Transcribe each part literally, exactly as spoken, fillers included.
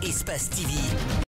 Espace T V.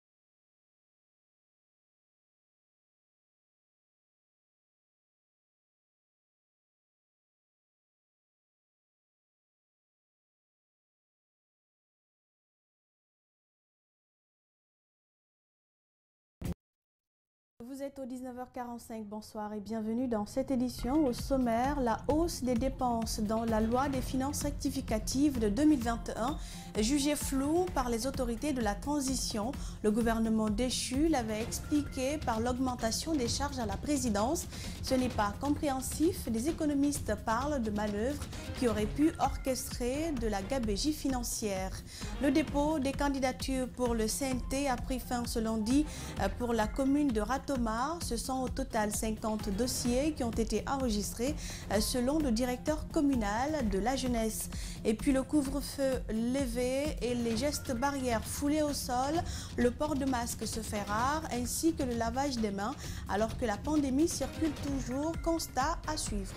Vous êtes au dix-neuf heures quarante-cinq, bonsoir et bienvenue dans cette édition. Au sommaire, la hausse des dépenses dans la loi des finances rectificatives de deux mille vingt et un, jugée floue par les autorités de la transition. Le gouvernement déchu l'avait expliqué par l'augmentation des charges à la présidence. Ce n'est pas compréhensif. Des économistes parlent de manœuvres qui auraient pu orchestrer de la gabegie financière. Le dépôt des candidatures pour le C N T a pris fin ce lundi pour la commune de Ratomar. Ce sont au total cinquante dossiers qui ont été enregistrés selon le directeur communal de la jeunesse. Et puis le couvre-feu levé et les gestes barrières foulés au sol, le port de masque se fait rare ainsi que le lavage des mains alors que la pandémie circule toujours. Constat à suivre.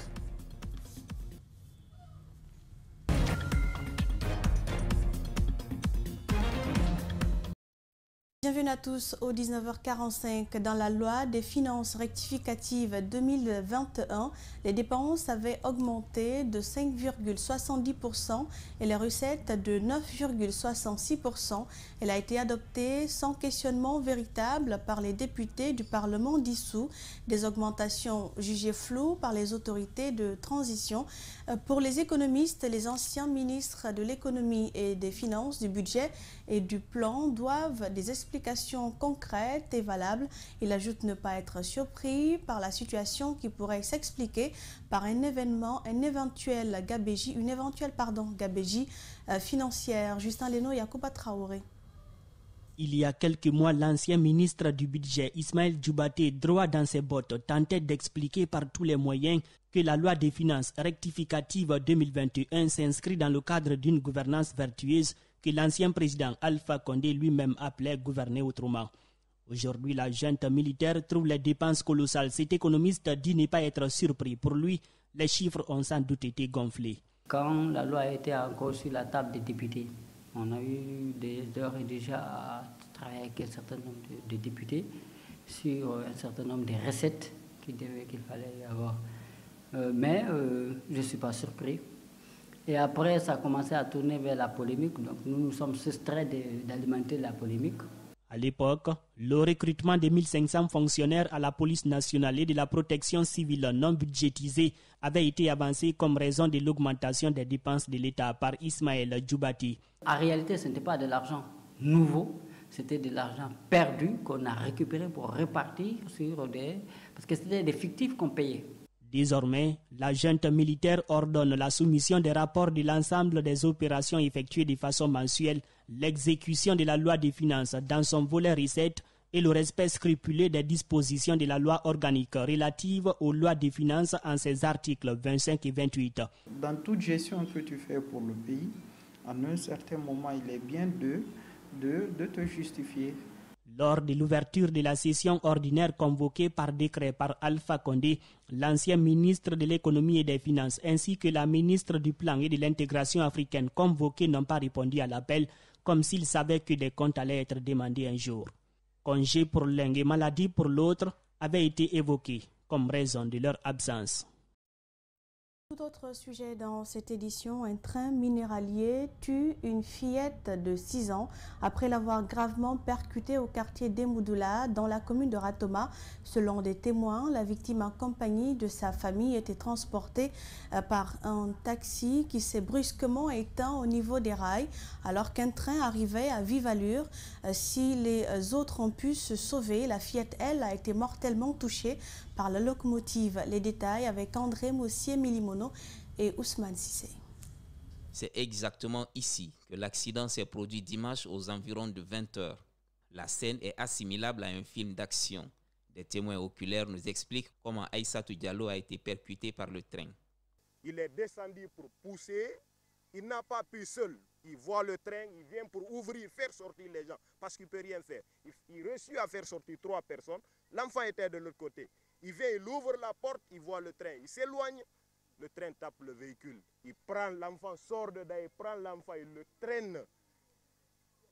Bienvenue à tous au dix-neuf heures quarante-cinq. Dans la loi des finances rectificatives deux mille vingt et un, les dépenses avaient augmenté de cinq virgule soixante-dix pour cent et les recettes de neuf virgule soixante-six pour cent. Elle a été adoptée sans questionnement véritable par les députés du Parlement dissous. Des augmentations jugées floues par les autorités de transition. Pour les économistes, les anciens ministres de l'économie et des finances, du budget et du plan doivent des explications concrètes et valables. Il ajoute ne pas être surpris par la situation qui pourrait s'expliquer par un événement, un éventuel gabégie, une éventuelle pardon, gabégie euh, financière. Justin Leno, Yacouba Traoré. Il y a quelques mois, l'ancien ministre du budget, Ismaël Djoubaté, droit dans ses bottes, tentait d'expliquer par tous les moyens que la loi des finances rectificative deux mille vingt et un s'inscrit dans le cadre d'une gouvernance vertueuse que l'ancien président Alpha Condé lui-même appelait gouverner autrement. Aujourd'hui, la junte militaire trouve les dépenses colossales. Cet économiste dit ne pas être surpris. Pour lui, les chiffres ont sans doute été gonflés. Quand la loi était encore sur la table des députés, on a eu des heures et déjà à travailler avec un certain nombre de, de députés sur un certain nombre de recettes qu'il qu'il fallait y avoir. Euh, mais euh, je ne suis pas surpris. Et après, ça a commencé à tourner vers la polémique. Donc nous nous sommes soustraits d'alimenter la polémique. À l'époque, le recrutement de mille cinq cents fonctionnaires à la police nationale et de la protection civile non budgétisés avait été avancé comme raison de l'augmentation des dépenses de l'État par Ismaël Djoubaté. En réalité, ce n'était pas de l'argent nouveau, c'était de l'argent perdu qu'on a récupéré pour répartir sur des... parce que c'était des fictifs qu'on payait. Désormais, la junte militaire ordonne la soumission des rapports de l'ensemble des opérations effectuées de façon mensuelle, l'exécution de la loi des finances dans son volet recettes et le respect scrupuleux des dispositions de la loi organique relative aux lois des finances en ses articles vingt-cinq et vingt-huit. Dans toute gestion que tu fais pour le pays, en un certain moment, il est bien de, de, de te justifier. Lors de l'ouverture de la session ordinaire convoquée par décret par Alpha Condé, l'ancien ministre de l'économie et des finances ainsi que la ministre du plan et de l'intégration africaine convoqués n'ont pas répondu à l'appel, comme s'ils savaient que des comptes allaient être demandés un jour. Congé pour l'un et maladie pour l'autre avaient été évoqués comme raison de leur absence. Tout autre sujet dans cette édition, un train minéralier tue une fillette de six ans après l'avoir gravement percutée au quartier d'Emoudoula dans la commune de Ratoma. Selon des témoins, la victime en compagnie de sa famille était transportée par un taxi qui s'est brusquement éteint au niveau des rails alors qu'un train arrivait à vive allure. Si les autres ont pu se sauver, la fillette, elle, a été mortellement touchée par la locomotive. Les détails avec André Mossier-Milimono et Ousmane Sissé. C'est exactement ici que l'accident s'est produit dimanche aux environs de vingt heures. La scène est assimilable à un film d'action. Des témoins oculaires nous expliquent comment Aïssatou Diallo a été percuté par le train. Il est descendu pour pousser, il n'a pas pu seul. Il voit le train, il vient pour ouvrir, faire sortir les gens parce qu'il ne peut rien faire. Il, il réussit à faire sortir trois personnes, l'enfant était de l'autre côté. Il vient, il ouvre la porte, il voit le train, il s'éloigne, le train tape le véhicule. Il prend l'enfant, sort de là, il prend l'enfant, il le traîne.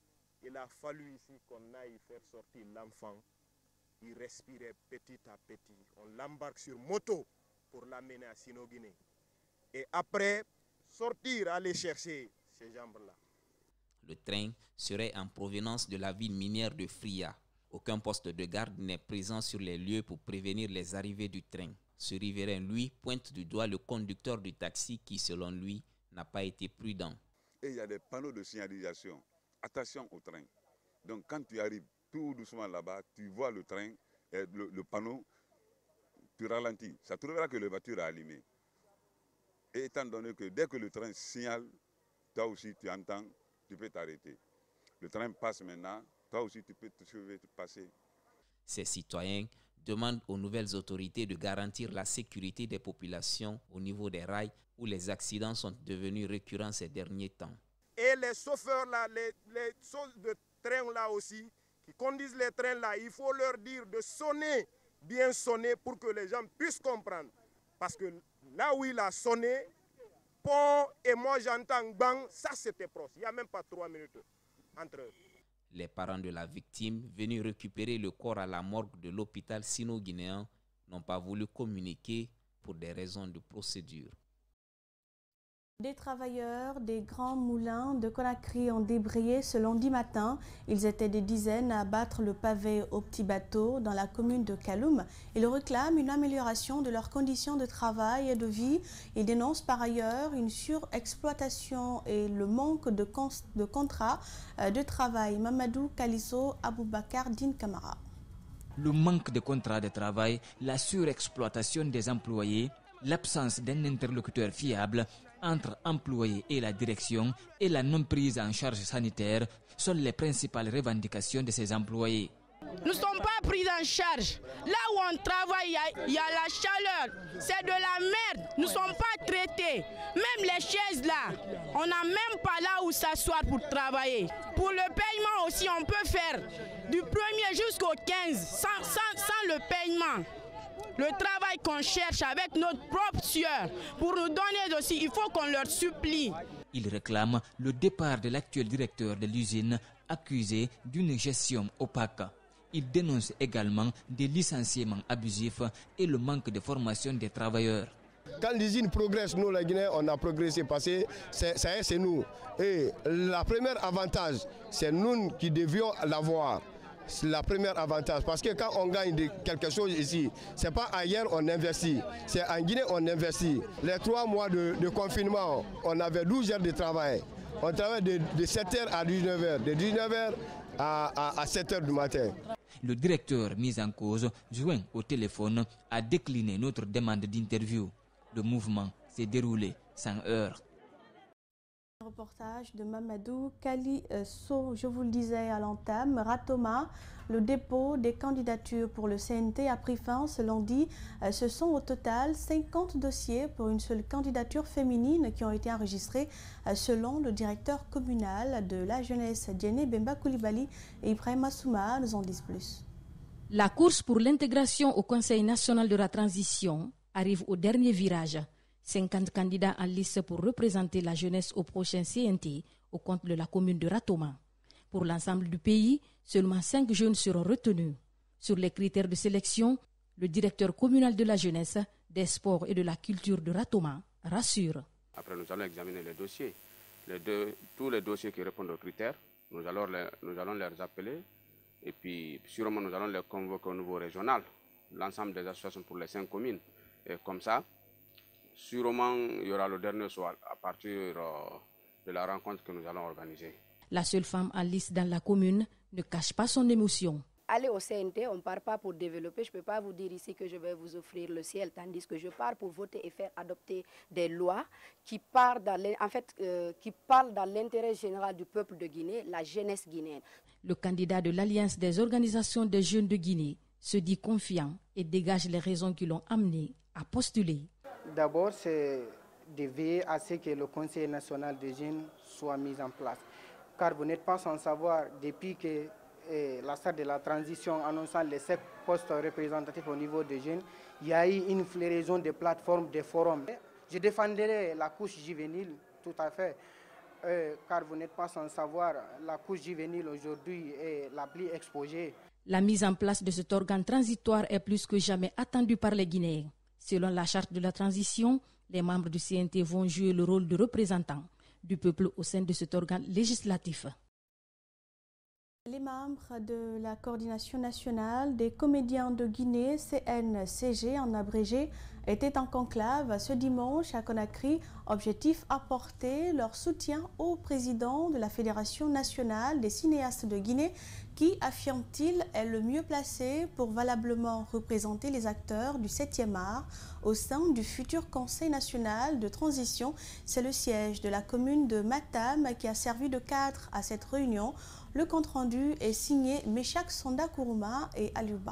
Il a fallu ici qu'on aille faire sortir l'enfant. Il respirait petit à petit. On l'embarque sur moto pour l'amener à Sino-Guinée. Et après, sortir, aller chercher ces jambes-là. Le train serait en provenance de la ville minière de Fria. Aucun poste de garde n'est présent sur les lieux pour prévenir les arrivées du train. Ce riverain, lui, pointe du doigt le conducteur du taxi qui, selon lui, n'a pas été prudent. Et il y a des panneaux de signalisation. Attention au train. Donc quand tu arrives tout doucement là-bas, tu vois le train, et le, le panneau, tu ralentis. Ça trouvera que la voiture est allumée. Et étant donné que dès que le train signale, toi aussi tu entends, tu peux t'arrêter. Le train passe maintenant, toi aussi tu peux te passer. Ces citoyens demandent aux nouvelles autorités de garantir la sécurité des populations au niveau des rails où les accidents sont devenus récurrents ces derniers temps. Et les chauffeurs là, les, les choses de train là aussi, qui conduisent les trains là, il faut leur dire de sonner, bien sonner pour que les gens puissent comprendre. Parce que là où il a sonné, pont et moi j'entends bang, ça c'était proche. Il n'y a même pas trois minutes entre eux. Les parents de la victime, venus récupérer le corps à la morgue de l'hôpital sino-guinéen, n'ont pas voulu communiquer pour des raisons de procédure. Des travailleurs des grands moulins de Conakry ont débrayé ce lundi matin. Ils étaient des dizaines à abattre le pavé au petit bateau dans la commune de Kaloum. Ils réclament une amélioration de leurs conditions de travail et de vie. Ils dénoncent par ailleurs une surexploitation et le manque de, con de contrats de travail. Mamadou Kalisso Aboubakar Din Kamara. Le manque de contrats de travail, la surexploitation des employés, l'absence d'un interlocuteur fiable entre employés et la direction et la non-prise en charge sanitaire sont les principales revendications de ces employés. Nous ne sommes pas pris en charge. Là où on travaille, il y, y a la chaleur. C'est de la merde. Nous ne sommes pas traités. Même les chaises là, on n'a même pas là où s'asseoir pour travailler. Pour le paiement aussi, on peut faire du premier jusqu'au quinze sans, sans, sans le paiement. Le travail qu'on cherche avec notre propre sueur, pour nous donner aussi, il faut qu'on leur supplie. Ils réclament le départ de l'actuel directeur de l'usine, accusé d'une gestion opaque. Ils dénoncent également des licenciements abusifs et le manque de formation des travailleurs. Quand l'usine progresse, nous, les Guinéens, on a progressé parce que c'est nous. Et le premier avantage, c'est nous qui devions l'avoir. C'est le premier avantage parce que quand on gagne de quelque chose ici, c'est pas ailleurs on investit, c'est en Guinée on investit. Les trois mois de, de confinement, on avait douze heures de travail. On travaille de, de sept heures à dix-neuf heures, de dix-neuf heures à, à, à sept heures du matin. Le directeur mis en cause, joint au téléphone, a décliné notre demande d'interview. Le mouvement s'est déroulé sans heurts. Reportage de Mamadou Kalisso, je vous le disais à l'entame, Ratoma, le dépôt des candidatures pour le C N T a pris fin ce lundi. Ce sont au total cinquante dossiers pour une seule candidature féminine qui ont été enregistrés selon le directeur communal de la jeunesse, Djene Bemba Koulibaly et Ibrahim Assouma nous en disent plus. La course pour l'intégration au Conseil national de la transition arrive au dernier virage. cinquante candidats en lice pour représenter la jeunesse au prochain C N T au compte de la commune de Ratoma. Pour l'ensemble du pays, seulement cinq jeunes seront retenus. Sur les critères de sélection, le directeur communal de la jeunesse, des sports et de la culture de Ratoma rassure. Après, nous allons examiner les dossiers. Les deux, tous les dossiers qui répondent aux critères, nous allons, les, nous allons les appeler et puis sûrement nous allons les convoquer au niveau régional, l'ensemble des associations pour les cinq communes. Et comme ça, sûrement, il y aura le dernier soir à partir de la rencontre que nous allons organiser. La seule femme en lice dans la commune ne cache pas son émotion. Aller au C N T, on ne part pas pour développer. Je ne peux pas vous dire ici que je vais vous offrir le ciel, tandis que je pars pour voter et faire adopter des lois qui parlent dans, en fait, euh, qui parlent dans l'intérêt général du peuple de Guinée, la jeunesse guinéenne. Le candidat de l'Alliance des organisations des jeunes de Guinée se dit confiant et dégage les raisons qui l'ont amené à postuler. D'abord, c'est de veiller à ce que le Conseil national des jeunes soit mis en place. Car vous n'êtes pas sans savoir, depuis que eh, la stade de la transition annonçant les sept postes représentatifs au niveau des jeunes, il y a eu une floraison des plateformes, des forums. Je défendrai la couche juvénile, tout à fait. euh, car vous n'êtes pas sans savoir, la couche juvénile aujourd'hui est la plus exposée. La mise en place de cet organe transitoire est plus que jamais attendue par les Guinéens. Selon la charte de la transition, les membres du C N T vont jouer le rôle de représentants du peuple au sein de cet organe législatif. Les membres de la coordination nationale des comédiens de Guinée, C N C G en abrégé, étaient en conclave ce dimanche à Conakry. Objectif, apporter leur soutien au président de la Fédération nationale des cinéastes de Guinée qui, affirme-t-il, est le mieux placé pour valablement représenter les acteurs du septième art au sein du futur Conseil national de transition. C'est le siège de la commune de Matam qui a servi de cadre à cette réunion. Le compte-rendu est signé Meshak Sonda Kourouma et Aluba.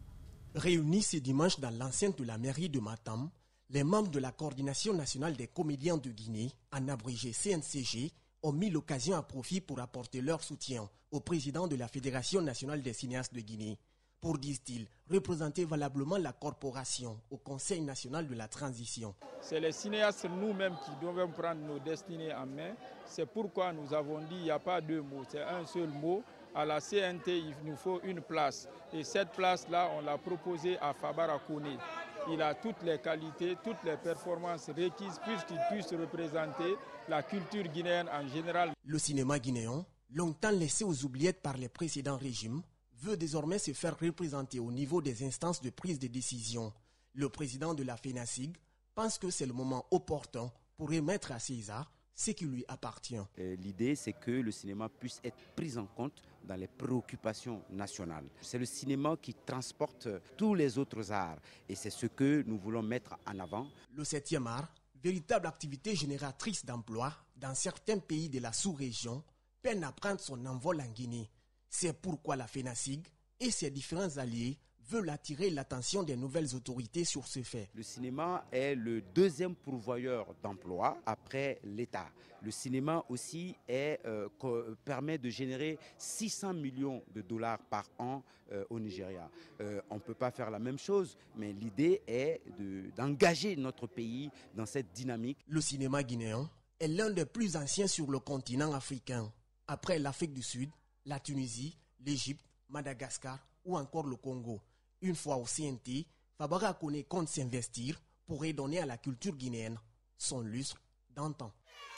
Réunis ce dimanche dans l'enceinte de la mairie de Matam, les membres de la coordination nationale des comédiens de Guinée, en abrégé C N C G, ont mis l'occasion à profit pour apporter leur soutien au président de la Fédération nationale des cinéastes de Guinée, pour, disent-ils, représenter valablement la corporation au Conseil national de la transition. C'est les cinéastes nous-mêmes qui doivent prendre nos destinées en main. C'est pourquoi nous avons dit qu'il n'y a pas deux mots, c'est un seul mot. À la C N T, il nous faut une place. Et cette place-là, on l'a proposée à Fabara Koné. Il a toutes les qualités, toutes les performances requises puisqu'il puisse représenter la culture guinéenne en général. Le cinéma guinéen, longtemps laissé aux oubliettes par les précédents régimes, veut désormais se faire représenter au niveau des instances de prise de décision. Le président de la FENACIG pense que c'est le moment opportun pour remettre à César ce qui lui appartient. L'idée, c'est que le cinéma puisse être pris en compte dans les préoccupations nationales. C'est le cinéma qui transporte tous les autres arts et c'est ce que nous voulons mettre en avant. Le septième art, véritable activité génératrice d'emplois dans certains pays de la sous-région, peine à prendre son envol en Guinée. C'est pourquoi la FENACIG et ses différents alliés veulent attirer l'attention des nouvelles autorités sur ce fait. Le cinéma est le deuxième pourvoyeur d'emplois après l'État. Le cinéma aussi est, euh, permet de générer six cents millions de dollars par an euh, au Nigeria. Euh, on ne peut pas faire la même chose, mais l'idée est de, d'engager notre pays dans cette dynamique. Le cinéma guinéen est l'un des plus anciens sur le continent africain. Après l'Afrique du Sud, la Tunisie, l'Égypte, Madagascar ou encore le Congo. Une fois au C N T, Fabara Koné compte s'investir pour redonner à la culture guinéenne son lustre d'antan.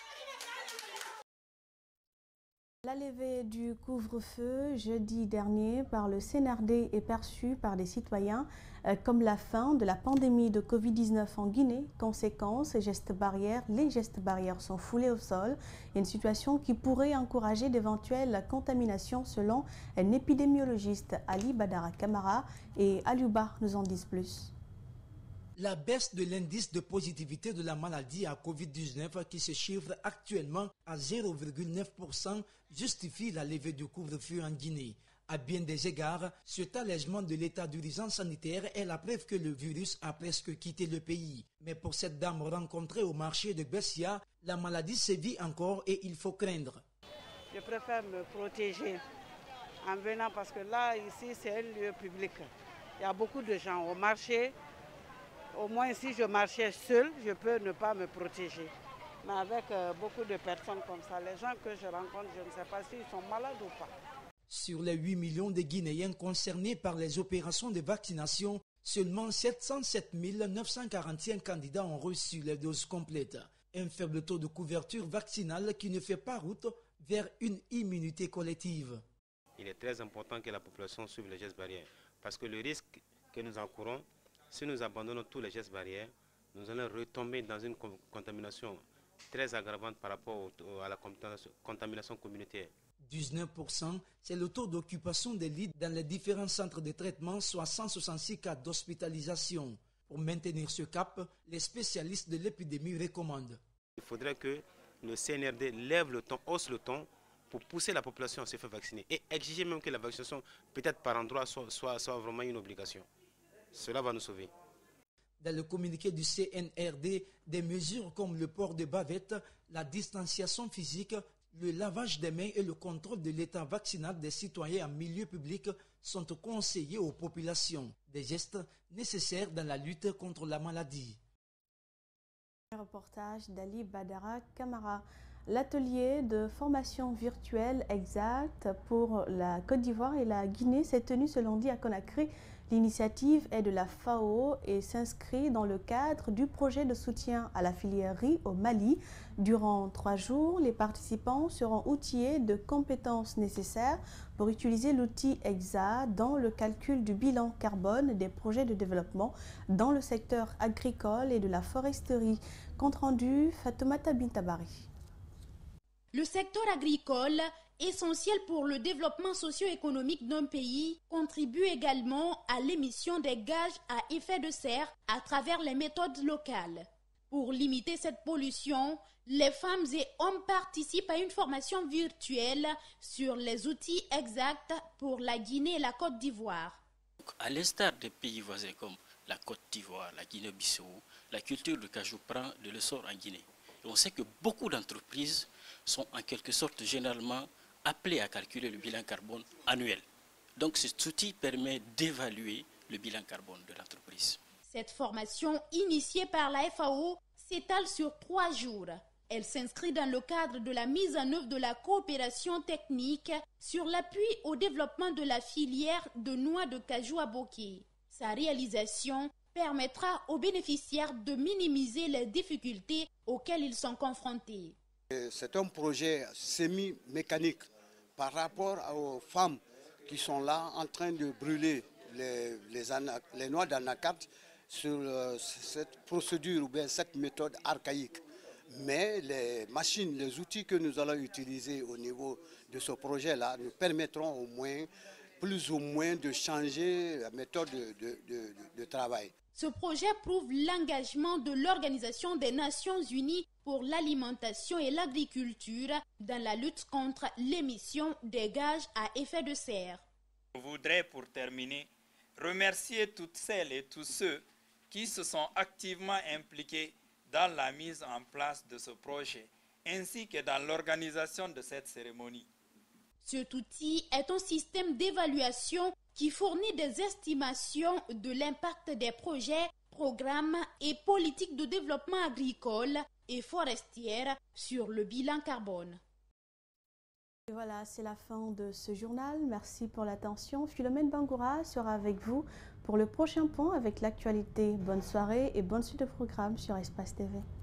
La levée du couvre-feu jeudi dernier par le C N R D est perçue par des citoyens euh, comme la fin de la pandémie de Covid dix-neuf en Guinée. Conséquence, gestes barrières, les gestes barrières sont foulés au sol. Une situation qui pourrait encourager d'éventuelles contaminations selon un épidémiologiste, Ali Badara Kamara, et Aluba nous en disent plus. La baisse de l'indice de positivité de la maladie à Covid dix-neuf qui se chiffre actuellement à zéro virgule neuf pour cent justifie la levée du couvre-feu en Guinée. À bien des égards, cet allègement de l'état d'urgence sanitaire est la preuve que le virus a presque quitté le pays. Mais pour cette dame rencontrée au marché de Bessia, la maladie sévit encore et il faut craindre. Je préfère me protéger en venant parce que là, ici, c'est un lieu public. Il y a beaucoup de gens au marché. Au moins, si je marchais seule, je peux ne pas me protéger. Mais avec euh, beaucoup de personnes comme ça, les gens que je rencontre, je ne sais pas s'ils sont malades ou pas. Sur les huit millions de Guinéens concernés par les opérations de vaccination, seulement sept cent sept mille neuf cent quarante-cinq candidats ont reçu les doses complètes. Un faible taux de couverture vaccinale qui ne fait pas route vers une immunité collective. Il est très important que la population suive les gestes barrières parce que le risque que nous encourons, si nous abandonnons tous les gestes barrières, nous allons retomber dans une contamination très aggravante par rapport à la contamination communautaire. dix-neuf pour cent, c'est le taux d'occupation des lits dans les différents centres de traitement, soit cent soixante-six cas d'hospitalisation. Pour maintenir ce cap, les spécialistes de l'épidémie recommandent. Il faudrait que le C N R D lève le ton, hausse le ton pour pousser la population à se faire vacciner et exiger même que la vaccination, peut-être par endroit, soit, soit, soit vraiment une obligation. Cela va nous sauver. Dans le communiqué du C N R D, des mesures comme le port de bavettes, la distanciation physique, le lavage des mains et le contrôle de l'état vaccinal des citoyens en milieu public sont conseillés aux populations. Des gestes nécessaires dans la lutte contre la maladie. Reportage d'Ali Badara Kamara. L'atelier de formation virtuelle exact pour la Côte d'Ivoire et la Guinée s'est tenu ce lundi à Conakry. L'initiative est de la F A O et s'inscrit dans le cadre du projet de soutien à la filière riz au Mali. Durant trois jours, les participants seront outillés de compétences nécessaires pour utiliser l'outil EXA dans le calcul du bilan carbone des projets de développement dans le secteur agricole et de la foresterie. Compte rendu, Fatoumata Bintabari. Le secteur agricole, essentiel pour le développement socio-économique d'un pays, contribue également à l'émission des gaz à effet de serre à travers les méthodes locales. Pour limiter cette pollution, les femmes et hommes participent à une formation virtuelle sur les outils exacts pour la Guinée et la Côte d'Ivoire. À l'instar des pays voisins comme la Côte d'Ivoire, la Guinée-Bissau, la culture du cajou prend de l'essor en Guinée. Et on sait que beaucoup d'entreprises sont en quelque sorte généralement appelées à calculer le bilan carbone annuel. Donc cet outil permet d'évaluer le bilan carbone de l'entreprise. Cette formation initiée par la F A O s'étale sur trois jours. Elle s'inscrit dans le cadre de la mise en œuvre de la coopération technique sur l'appui au développement de la filière de noix de cajou à bokeh. Sa réalisation permettra aux bénéficiaires de minimiser les difficultés auxquelles ils sont confrontés. C'est un projet semi-mécanique par rapport aux femmes qui sont là en train de brûler les, les, les noix d'anacate sur euh, cette procédure ou bien cette méthode archaïque. Mais les machines, les outils que nous allons utiliser au niveau de ce projet-là nous permettront au moins, plus ou moins, de changer la méthode de, de, de, de travail. Ce projet prouve l'engagement de l'Organisation des Nations Unies pour l'alimentation et l'agriculture dans la lutte contre l'émission des gaz à effet de serre. Je voudrais pour terminer remercier toutes celles et tous ceux qui se sont activement impliqués dans la mise en place de ce projet ainsi que dans l'organisation de cette cérémonie. Cet outil est un système d'évaluation qui fournit des estimations de l'impact des projets, programmes et politiques de développement agricole et forestier sur le bilan carbone. Et voilà, c'est la fin de ce journal. Merci pour l'attention. Philomène Bangoura sera avec vous pour le prochain point avec l'actualité. Bonne soirée et bonne suite de programme sur Espace T V.